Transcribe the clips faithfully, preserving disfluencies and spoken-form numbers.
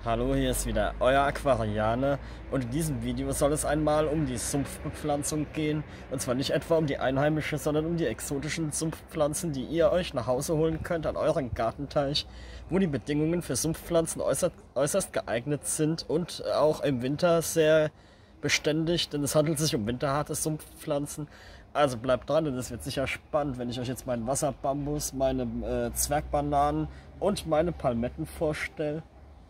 Hallo, hier ist wieder euer Aquarianer und in diesem Video soll es einmal um die Sumpfbepflanzung gehen. Und zwar nicht etwa um die einheimische, sondern um die exotischen Sumpfpflanzen, die ihr euch nach Hause holen könnt an euren Gartenteich, wo die Bedingungen für Sumpfpflanzen äußerst, äußerst geeignet sind und auch im Winter sehr beständig, denn es handelt sich um winterharte Sumpfpflanzen. Also bleibt dran, denn es wird sicher spannend, wenn ich euch jetzt meinen Wasserbambus, meine äh, Zwergbananen und meine Palmetten vorstelle.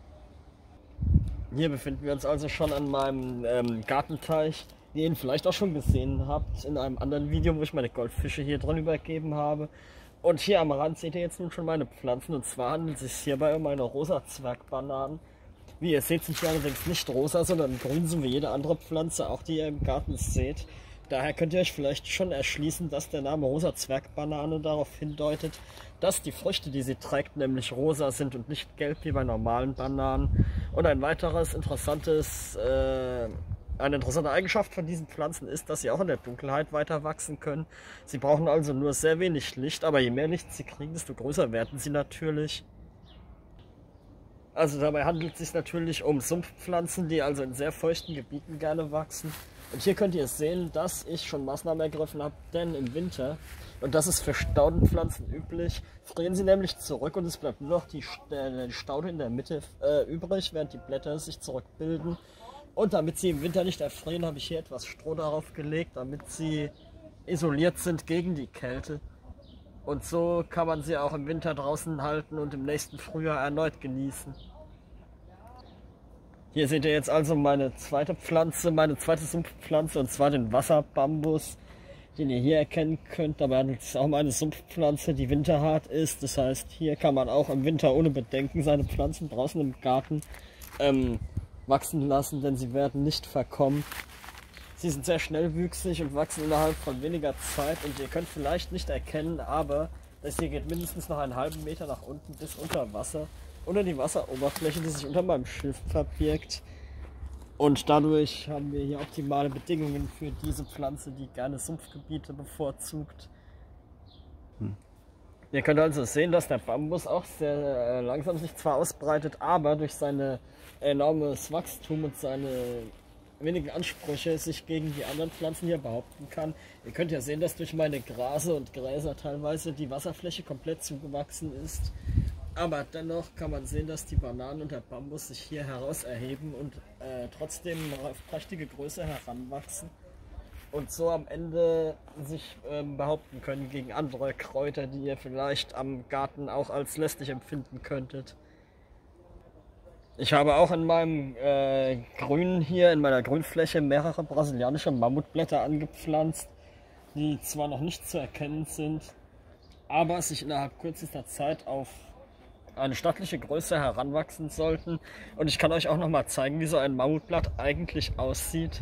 Hier befinden wir uns also schon an meinem ähm, Gartenteich, den ihr vielleicht auch schon gesehen habt in einem anderen Video, wo ich meine Goldfische hier drin übergeben habe. Und hier am Rand seht ihr jetzt nun schon meine Pflanzen, und zwar handelt es sich hierbei um meine rosa Zwergbananen. Wie ihr seht, sind die allerdings nicht rosa, sondern grün, so wie jede andere Pflanze, auch die ihr im Garten seht. Daher könnt ihr euch vielleicht schon erschließen, dass der Name rosa Zwergbanane darauf hindeutet, dass die Früchte, die sie trägt, nämlich rosa sind und nicht gelb wie bei normalen Bananen. Und ein weiteres interessantes, äh, eine interessante Eigenschaft von diesen Pflanzen ist, dass sie auch in der Dunkelheit weiter wachsen können. Sie brauchen also nur sehr wenig Licht, aber je mehr Licht sie kriegen, desto größer werden sie natürlich. Also dabei handelt es sich natürlich um Sumpfpflanzen, die also in sehr feuchten Gebieten gerne wachsen. Und hier könnt ihr sehen, dass ich schon Maßnahmen ergriffen habe, denn im Winter, und das ist für Staudenpflanzen üblich, frieren sie nämlich zurück und es bleibt nur noch die, die Staude in der Mitte äh, übrig, während die Blätter sich zurückbilden. Und damit sie im Winter nicht erfrieren, habe ich hier etwas Stroh darauf gelegt, damit sie isoliert sind gegen die Kälte. Und so kann man sie auch im Winter draußen halten und im nächsten Frühjahr erneut genießen. Hier seht ihr jetzt also meine zweite Pflanze, meine zweite Sumpfpflanze, und zwar den Wasserbambus, den ihr hier erkennen könnt. Dabei handelt es sich auch um eine Sumpfpflanze, die winterhart ist. Das heißt, hier kann man auch im Winter ohne Bedenken seine Pflanzen draußen im Garten ähm, wachsen lassen, denn sie werden nicht verkommen. Sie sind sehr schnellwüchsig und wachsen innerhalb von weniger Zeit, und ihr könnt vielleicht nicht erkennen, aber das hier geht mindestens noch einen halben Meter nach unten bis unter Wasser, unter die Wasseroberfläche, die sich unter meinem Schiff verbirgt. Und dadurch haben wir hier optimale Bedingungen für diese Pflanze, die gerne Sumpfgebiete bevorzugt. Hm. Ihr könnt also sehen, dass der Bambus auch sehr langsam sich zwar ausbreitet, aber durch sein enormes Wachstum und seine wenigen Ansprüche sich gegen die anderen Pflanzen hier behaupten kann. Ihr könnt ja sehen, dass durch meine Grase und Gräser teilweise die Wasserfläche komplett zugewachsen ist. Aber dennoch kann man sehen, dass die Bananen und der Bambus sich hier heraus erheben und äh, trotzdem auf prächtige Größe heranwachsen. Und so am Ende sich ähm, behaupten können gegen andere Kräuter, die ihr vielleicht am Garten auch als lästig empfinden könntet. Ich habe auch in meinem äh, Grün hier, in meiner Grünfläche, mehrere brasilianische Mammutblätter angepflanzt, die zwar noch nicht zu erkennen sind, aber sich innerhalb kürzester Zeit auf eine stattliche Größe heranwachsen sollten. Und ich kann euch auch noch mal zeigen, wie so ein Mammutblatt eigentlich aussieht.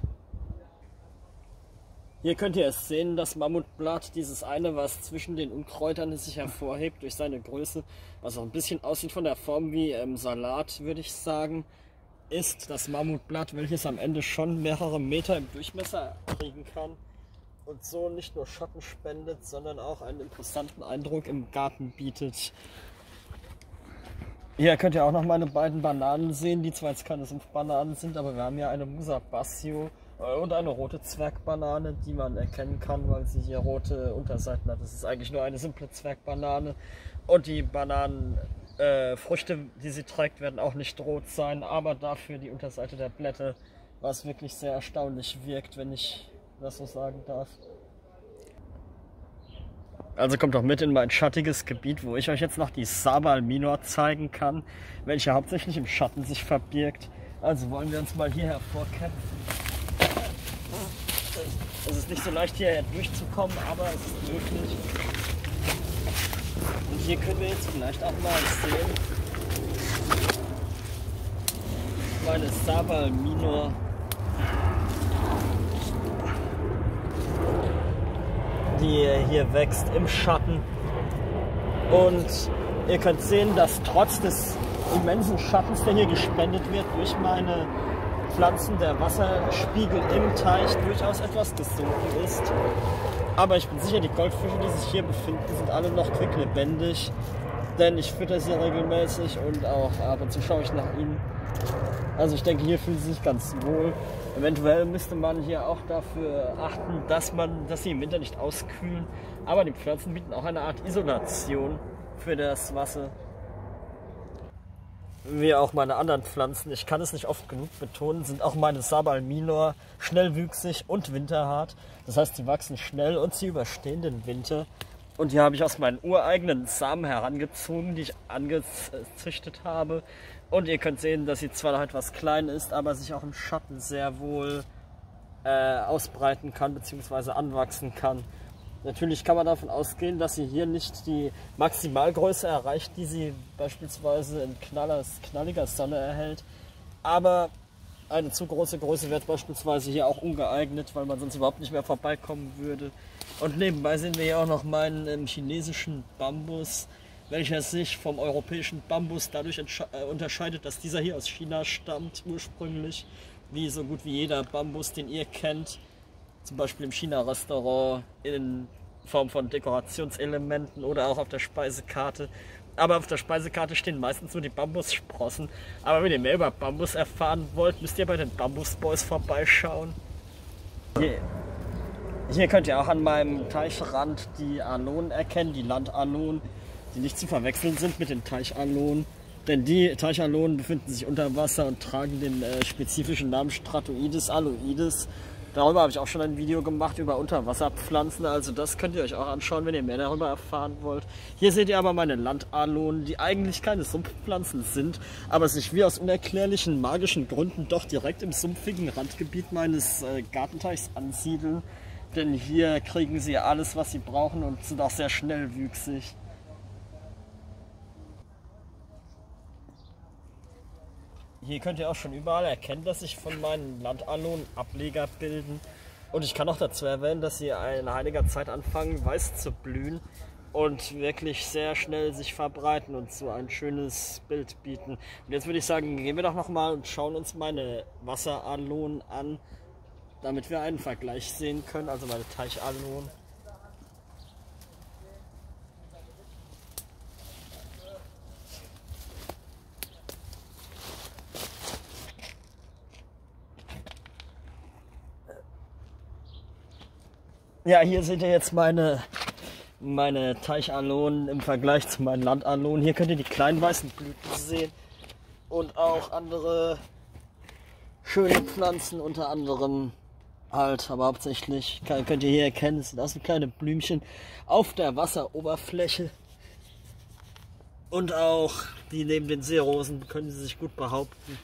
Hier könnt ihr es sehen, das Mammutblatt, dieses eine, was zwischen den Unkräutern sich hervorhebt durch seine Größe, was auch ein bisschen aussieht von der Form wie ähm, Salat, würde ich sagen, ist das Mammutblatt, welches am Ende schon mehrere Meter im Durchmesser kriegen kann und so nicht nur Schatten spendet, sondern auch einen imposanten Eindruck im Garten bietet. Hier könnt ihr auch noch meine beiden Bananen sehen, die zwar jetzt keine Sumpfbananen sind, aber wir haben ja eine Musa Bassio und eine rote Zwergbanane, die man erkennen kann, weil sie hier rote Unterseiten hat. Das ist eigentlich nur eine simple Zwergbanane, und die Bananenfrüchte, äh, die sie trägt, werden auch nicht rot sein, aber dafür die Unterseite der Blätter, was wirklich sehr erstaunlich wirkt, wenn ich das so sagen darf. Also kommt doch mit in mein schattiges Gebiet, wo ich euch jetzt noch die Sabal minor zeigen kann, welche hauptsächlich im Schatten sich verbirgt. Also wollen wir uns mal hier hervorkämpfen. Es ist nicht so leicht hier durchzukommen, aber es ist möglich. Und hier können wir jetzt vielleicht auch mal sehen, meine Sabal minor, die hier wächst im Schatten. Und ihr könnt sehen, dass trotz des immensen Schattens, der hier gespendet wird durch meine Pflanzen, der Wasserspiegel im Teich durchaus etwas gesunken ist. Aber ich bin sicher, die Goldfische, die sich hier befinden, sind alle noch quicklebendig. denn ich fütter sie regelmäßig und auch ab und zu schaue ich nach ihnen. Also ich denke, hier fühlen sie sich ganz wohl. Eventuell müsste man hier auch dafür achten, dass man, dass sie im Winter nicht auskühlen. Aber die Pflanzen bieten auch eine Art Isolation für das Wasser. Wie auch meine anderen Pflanzen, ich kann es nicht oft genug betonen, sind auch meine Sabal minor schnellwüchsig und winterhart. Das heißt, sie wachsen schnell und sie überstehen den Winter. Und die habe ich aus meinen ureigenen Samen herangezogen, die ich angezüchtet habe. Und ihr könnt sehen, dass sie zwar noch etwas klein ist, aber sich auch im Schatten sehr wohl äh, ausbreiten kann bzw. anwachsen kann. Natürlich kann man davon ausgehen, dass sie hier nicht die Maximalgröße erreicht, die sie beispielsweise in knallers, knalliger Sonne erhält. Aber eine zu große Größe wird beispielsweise hier auch ungeeignet, weil man sonst überhaupt nicht mehr vorbeikommen würde. Und nebenbei sehen wir hier auch noch meinen ähm, chinesischen Bambus, welcher sich vom europäischen Bambus dadurch äh, unterscheidet, dass dieser hier aus China stammt ursprünglich, wie so gut wie jeder Bambus, den ihr kennt. Zum Beispiel im China-Restaurant in Form von Dekorationselementen oder auch auf der Speisekarte. Aber auf der Speisekarte stehen meistens nur die Bambussprossen. Aber wenn ihr mehr über Bambus erfahren wollt, müsst ihr bei den Bambus Boys vorbeischauen. Hier, hier könnt ihr auch an meinem Teichrand die Alonen erkennen, die Landalonen, die nicht zu verwechseln sind mit den Teichalonen. Denn die Teichalonen befinden sich unter Wasser und tragen den äh, spezifischen Namen Stratoides aloides. Darüber habe ich auch schon ein Video gemacht über Unterwasserpflanzen, also das könnt ihr euch auch anschauen, wenn ihr mehr darüber erfahren wollt. Hier seht ihr aber meine Landalonen, die eigentlich keine Sumpfpflanzen sind, aber sich wie aus unerklärlichen magischen Gründen doch direkt im sumpfigen Randgebiet meines äh, Gartenteichs ansiedeln. Denn hier kriegen sie alles, was sie brauchen und sind auch sehr schnellwüchsig. Hier könnt ihr auch schon überall erkennen, dass sich von meinen Landalonen Ableger bilden. Und ich kann auch dazu erwähnen, dass sie in einiger Zeit anfangen, weiß zu blühen und wirklich sehr schnell sich verbreiten und so ein schönes Bild bieten. Und jetzt würde ich sagen, gehen wir doch nochmal und schauen uns meine Wasseralonen an, damit wir einen Vergleich sehen können, also meine Teichalonen. Ja, hier seht ihr jetzt meine, meine Teichalonen im Vergleich zu meinen Landalonen. Hier könnt ihr die kleinen weißen Blüten sehen und auch andere schöne Pflanzen, unter anderem halt, aber hauptsächlich könnt ihr hier erkennen, es sind auch so kleine Blümchen auf der Wasseroberfläche. Und auch die neben den Seerosen können sie sich gut behaupten.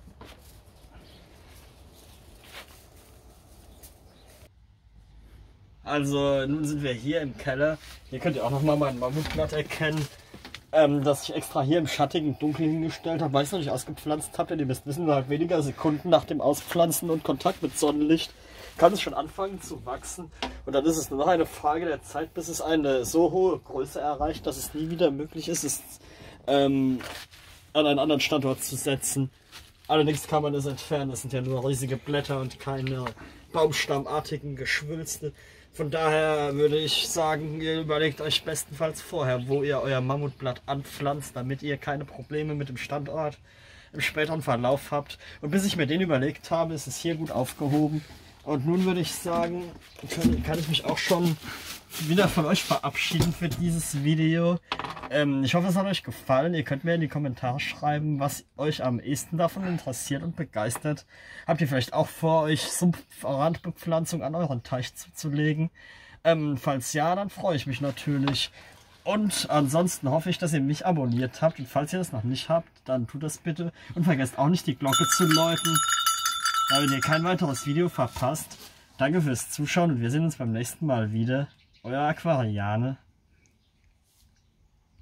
Also nun sind wir hier im Keller. Hier könnt ihr auch nochmal mein Mammutblatt erkennen, ähm, das ich extra hier im schattigen Dunkel hingestellt habe, weil ich es noch nicht ausgepflanzt habe. Denn ihr müsst wissen, innerhalb weniger Sekunden nach dem Auspflanzen und Kontakt mit Sonnenlicht kann es schon anfangen zu wachsen. Und dann ist es nur noch eine Frage der Zeit, bis es eine so hohe Größe erreicht, dass es nie wieder möglich ist, es ähm, an einen anderen Standort zu setzen. Allerdings kann man es entfernen. Das sind ja nur riesige Blätter und keine baumstammartigen Geschwülste. Von daher würde ich sagen, ihr überlegt euch bestenfalls vorher, wo ihr euer Mammutblatt anpflanzt, damit ihr keine Probleme mit dem Standort im späteren Verlauf habt. Und bis ich mir den überlegt habe, ist es hier gut aufgehoben. Und nun würde ich sagen, kann, kann ich mich auch schon wieder von euch verabschieden für dieses Video. Ähm, ich hoffe, es hat euch gefallen. Ihr könnt mir in die Kommentare schreiben, was euch am ehesten davon interessiert und begeistert. Habt ihr vielleicht auch vor, euch Sumpfrandbepflanzung an euren Teich zuzulegen? Ähm, falls ja, dann freue ich mich natürlich. Und ansonsten hoffe ich, dass ihr mich abonniert habt. Und falls ihr das noch nicht habt, dann tut das bitte. Und vergesst auch nicht, die Glocke zu läuten, damit ihr kein weiteres Video verpasst. Danke fürs Zuschauen und wir sehen uns beim nächsten Mal wieder. Euer Aquariane.